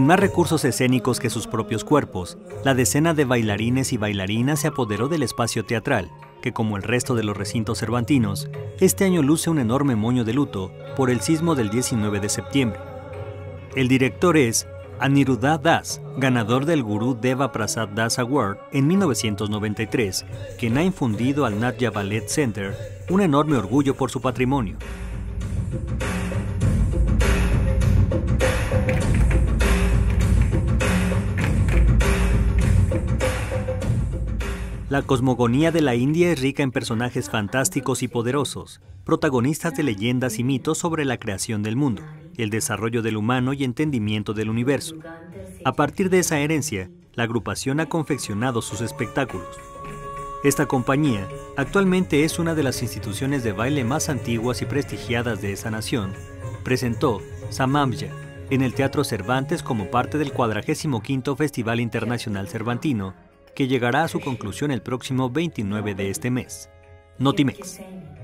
Sin más recursos escénicos que sus propios cuerpos, la decena de bailarines y bailarinas se apoderó del espacio teatral, que como el resto de los recintos cervantinos, este año luce un enorme moño de luto por el sismo del 19 de septiembre. El director es Aniruddha Das, ganador del Guru Deva Prasad Das Award en 1993, quien ha infundido al Natya Ballet Center un enorme orgullo por su patrimonio. La cosmogonía de la India es rica en personajes fantásticos y poderosos, protagonistas de leyendas y mitos sobre la creación del mundo, el desarrollo del humano y entendimiento del universo. A partir de esa herencia, la agrupación ha confeccionado sus espectáculos. Esta compañía actualmente es una de las instituciones de baile más antiguas y prestigiadas de esa nación. Presentó Samamya en el Teatro Cervantes como parte del 45º Festival Internacional Cervantino, que llegará a su conclusión el próximo 29 de este mes. Notimex.